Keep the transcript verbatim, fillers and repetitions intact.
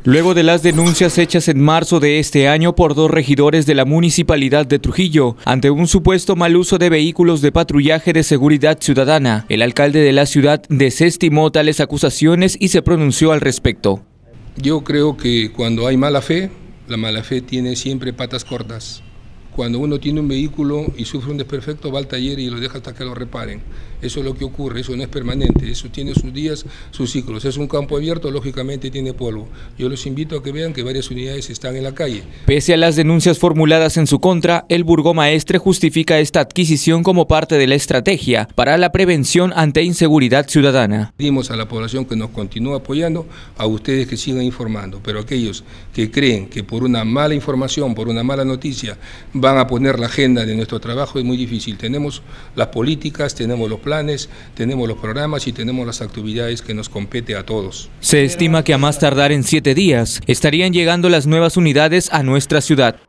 Luego de las denuncias hechas en marzo de este año por dos regidores de la Municipalidad de Trujillo ante un supuesto mal uso de vehículos de patrullaje de seguridad ciudadana, el alcalde de la ciudad desestimó tales acusaciones y se pronunció al respecto. Yo creo que cuando hay mala fe, la mala fe tiene siempre patas cortas. Cuando uno tiene un vehículo y sufre un desperfecto, va al taller y lo deja hasta que lo reparen. Eso es lo que ocurre, eso no es permanente, eso tiene sus días, sus ciclos. Es un campo abierto, lógicamente tiene polvo. Yo los invito a que vean que varias unidades están en la calle. Pese a las denuncias formuladas en su contra, el burgomaestre justifica esta adquisición como parte de la estrategia para la prevención ante inseguridad ciudadana. Pedimos a la población que nos continúe apoyando, a ustedes que sigan informando, pero aquellos que creen que por una mala información, por una mala noticia, van a poner la agenda de nuestro trabajo, es muy difícil. Tenemos las políticas, tenemos los planes, tenemos los programas y tenemos las actividades que nos compete a todos. Se estima que a más tardar en siete días estarían llegando las nuevas unidades a nuestra ciudad.